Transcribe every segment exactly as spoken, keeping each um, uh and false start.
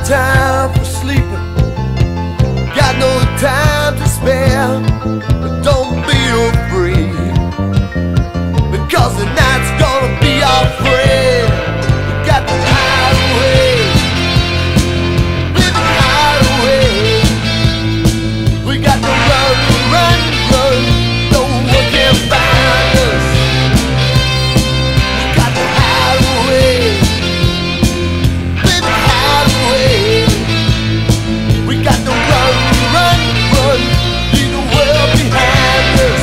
time for sleeping, got no time to spare. But don't be afraid, because the night's gonna be our friend. We got to hide away, baby, hide away. We got to run, run, run, no one can find us. We got to hide away, baby, hide away. We got to run, run, run, leave the world behind us.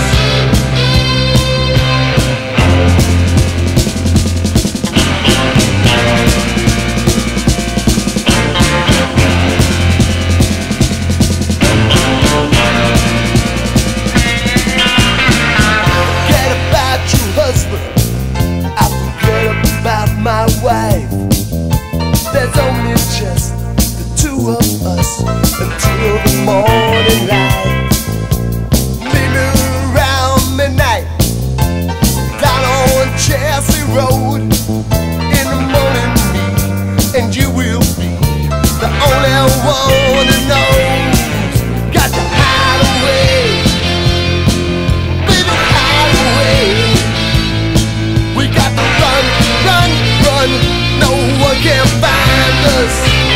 Forget about your husband, I forget about my wife. There's only just the two of us until the morning light. Meet me around midnight down on Chelsea Road. In the morning, me and you will be the only one that knows. Got to hide away, baby, hide away. We got to run, run, run, no one can find us.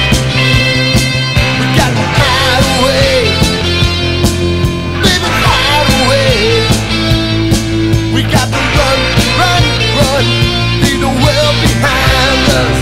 We got to hide away, baby, hide away. We got to run, run, run, leave the world behind us.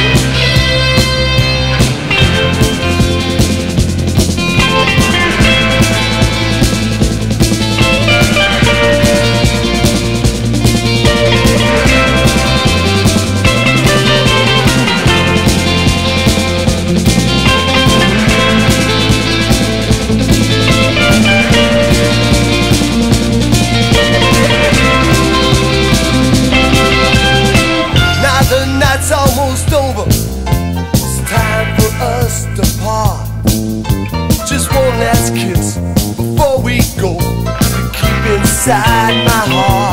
Now the night's almost over, it's time for us to part. Just one last kiss before we go, to keep inside my heart.